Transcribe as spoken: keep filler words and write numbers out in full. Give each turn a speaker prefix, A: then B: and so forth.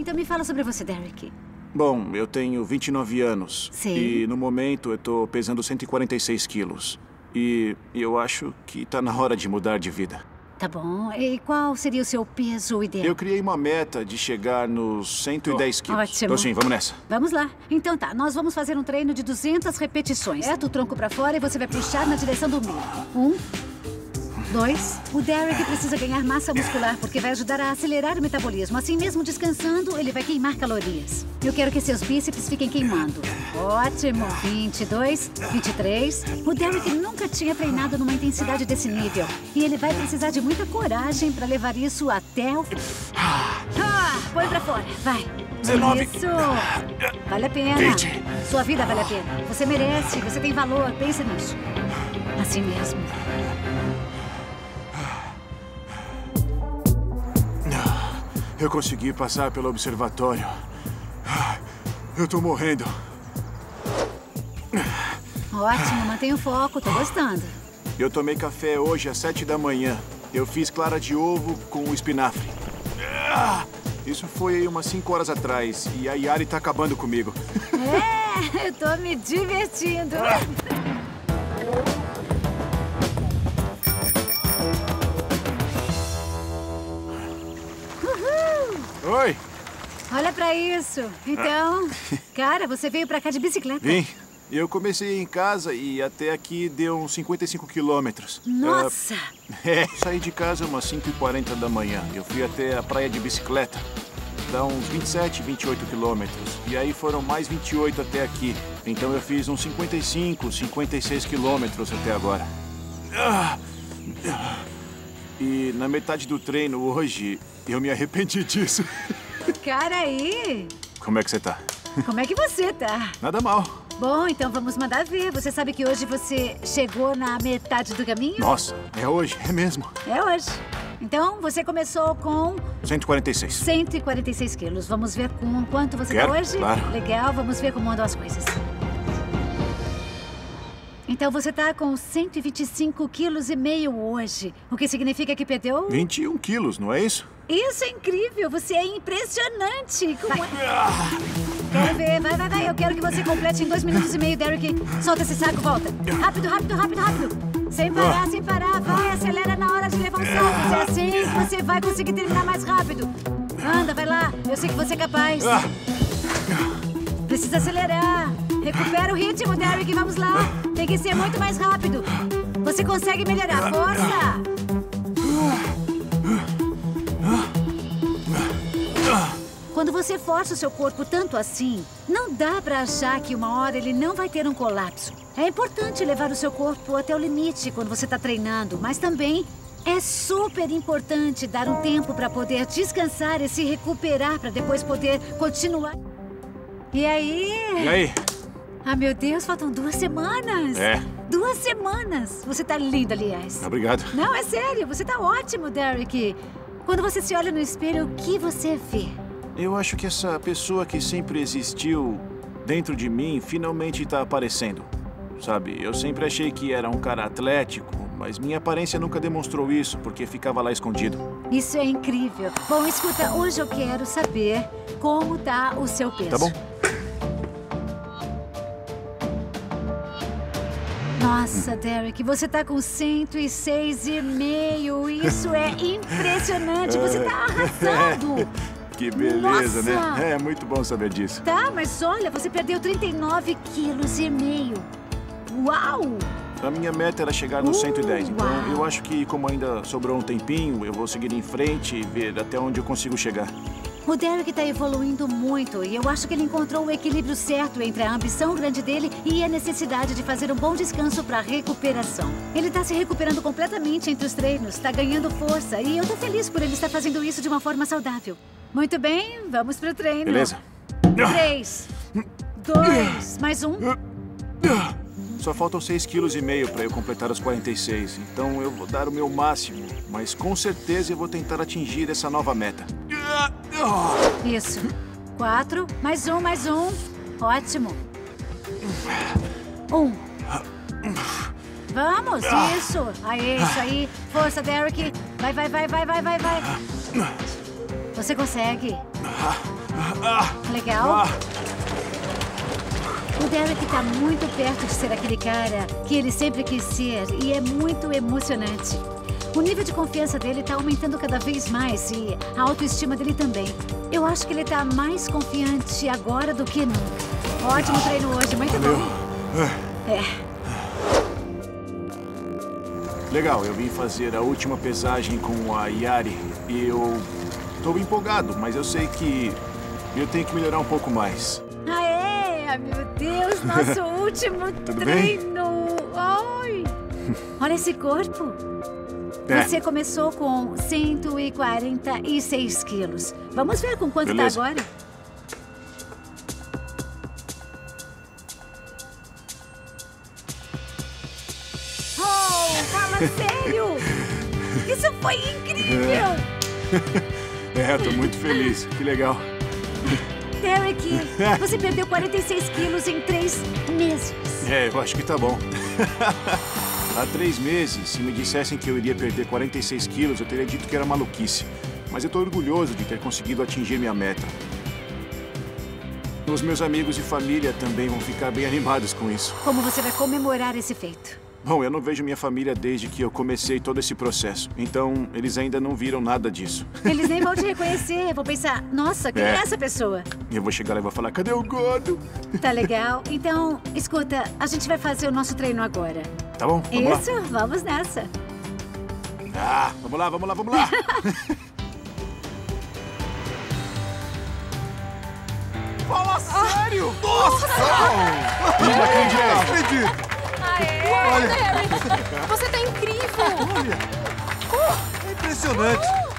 A: Então me fala sobre você, Derek.
B: Bom, eu tenho vinte e nove anos.
A: Sim.
B: E no momento eu tô pesando cento e quarenta e seis quilos. E eu acho que tá na hora de mudar de vida.
A: Tá bom. E qual seria o seu peso ideal?
B: Eu criei uma meta de chegar nos cento e dez quilos.
A: Ótimo.
B: Então sim, vamos nessa.
A: Vamos lá. Então tá, nós vamos fazer um treino de duzentas repetições. Certo? O tronco pra fora e você vai puxar na direção do meio. Um, dois. O Derek precisa ganhar massa muscular porque vai ajudar a acelerar o metabolismo. Assim mesmo descansando, ele vai queimar calorias. Eu quero que seus bíceps fiquem queimando. Ótimo. vinte e dois, vinte e três. O Derek nunca tinha treinado numa intensidade desse nível. E ele vai precisar de muita coragem pra levar isso até o... Ah, põe pra fora. Vai.
B: dezenove.
A: Isso. Vale a pena.
B: vinte.
A: Sua vida vale a pena. Você merece, você tem valor. Pensa nisso. Assim mesmo.
B: Eu consegui passar pelo observatório. Eu tô morrendo.
A: Ótimo, mantenha o foco, tô gostando.
B: Eu tomei café hoje às sete da manhã. Eu fiz clara de ovo com espinafre. Isso foi umas cinco horas atrás. E a Yari tá acabando comigo.
A: É, eu tô me divertindo.
B: Oi!
A: Olha pra isso. Então, cara, você veio pra cá de bicicleta?
B: Vim. Eu comecei em casa e até aqui deu uns cinquenta e cinco quilômetros.
A: Nossa!
B: Uh, é, saí de casa umas cinco e quarenta da manhã. Eu fui até a praia de bicicleta. Dá uns vinte e sete, vinte e oito quilômetros. E aí foram mais vinte e oito até aqui. Então eu fiz uns cinquenta e cinco, cinquenta e seis quilômetros até agora. E na metade do treino hoje, eu me arrependi disso.
A: Cara aí!
B: Como é que você tá?
A: Como é que você tá?
B: Nada mal.
A: Bom, então vamos mandar ver. Você sabe que hoje você chegou na metade do caminho?
B: Nossa, é hoje, é mesmo.
A: É hoje. Então, você começou com
B: cento e quarenta e seis.
A: cento e quarenta e seis quilos. Vamos ver com quanto você
B: Quero,
A: tá hoje?
B: claro.
A: Legal, vamos ver como andam as coisas. Então, você tá com cento e vinte e cinco quilos e meio hoje. O que significa que perdeu?
B: vinte e um quilos, não é isso?
A: Isso é incrível! Você é impressionante! Como é? Quero ver, vai, vai, vai. Eu quero que você complete em dois minutos e meio, Derek. Solta esse saco, volta. Rápido, rápido, rápido, rápido. Sem parar, sem parar. Vai, acelera na hora de levar um salto. Se é assim, você vai conseguir terminar mais rápido. Anda, vai lá. Eu sei que você é capaz. Precisa acelerar. Recupera o ritmo, Derek. Vamos lá. Tem que ser muito mais rápido. Você consegue melhorar. Força! Quando você força o seu corpo tanto assim, não dá pra achar que uma hora ele não vai ter um colapso. É importante levar o seu corpo até o limite quando você tá treinando, mas também é super importante dar um tempo pra poder descansar e se recuperar pra depois poder continuar. E aí?
B: E aí?
A: Ah, meu Deus, faltam duas semanas.
B: É.
A: Duas semanas. Você tá lindo, aliás.
B: Obrigado.
A: Não, é sério. Você tá ótimo, Derek. Quando você se olha no espelho, o que você vê?
B: Eu acho que essa pessoa que sempre existiu dentro de mim finalmente tá aparecendo. Sabe, eu sempre achei que era um cara atlético, mas minha aparência nunca demonstrou isso, porque ficava lá escondido.
A: Isso é incrível. Bom, escuta, hoje eu quero saber como tá o seu peso.
B: Tá bom.
A: Nossa, Derek, você tá com cento e seis e meio. Isso é impressionante. Você tá arrasando.
B: Que beleza,
A: Nossa!
B: né? É muito bom saber disso.
A: Tá, mas olha, você perdeu trinta e nove quilos e meio. Uau!
B: A minha meta era chegar nos
A: Uh,
B: cento e dez, então
A: uau.
B: eu acho que como ainda sobrou um tempinho, eu vou seguir em frente e ver até onde eu consigo chegar.
A: O Derek tá evoluindo muito e eu acho que ele encontrou o equilíbrio certo entre a ambição grande dele e a necessidade de fazer um bom descanso para recuperação. Ele tá se recuperando completamente entre os treinos, tá ganhando força e eu tô feliz por ele estar fazendo isso de uma forma saudável. Muito bem, vamos pro treino.
B: Beleza.
A: Três, dois, mais um.
B: Só faltam seis quilos e meio para eu completar os quarenta e seis, então eu vou dar o meu máximo, mas com certeza eu vou tentar atingir essa nova meta.
A: Isso. Quatro, mais um, mais um. Ótimo. Um. Vamos, isso. Aí, isso aí. Força, Derek. Vai, vai, vai, vai, vai, vai, vai. Você consegue. Legal.
B: Ah.
A: O Derek tá muito perto de ser aquele cara que ele sempre quis ser e é muito emocionante. O nível de confiança dele tá aumentando cada vez mais e a autoestima dele também. Eu acho que ele tá mais confiante agora do que nunca. Ótimo treino hoje, muito bom. É.
B: Legal, eu vim fazer a última pesagem com a Yari e eu tô empolgado, mas eu sei que eu tenho que melhorar um pouco mais.
A: Aê, meu Deus, nosso último
B: Tudo
A: treino. Ai. Olha esse corpo.
B: É.
A: Você começou com cento e quarenta e seis quilos. Vamos ver com quanto
B: Beleza.
A: tá agora? Oh, fala sério! Isso foi incrível!
B: É, tô muito feliz. Que legal.
A: Derek, você perdeu quarenta e seis quilos em três meses.
B: É, eu acho que tá bom. Há três meses, se me dissessem que eu iria perder quarenta e seis quilos, eu teria dito que era maluquice. Mas eu tô orgulhoso de ter conseguido atingir minha meta. Os meus amigos e família também vão ficar bem animados com isso.
A: Como você vai comemorar esse feito?
B: Bom, eu não vejo minha família desde que eu comecei todo esse processo. Então, eles ainda não viram nada disso.
A: Eles nem vão te reconhecer. Vão pensar, nossa, quem é,
B: É.
A: essa pessoa?
B: E eu vou chegar lá e vou falar, cadê o gordo?
A: Tá legal? Então, escuta, a gente vai fazer o nosso treino agora.
B: Tá bom, vamos
A: Isso, vamos nessa.
B: lá. Ah, vamos lá, vamos lá, vamos lá. Fala sério! Nossa! Não acredito!
C: Aê, Derek! Você tá incrível!
D: É impressionante.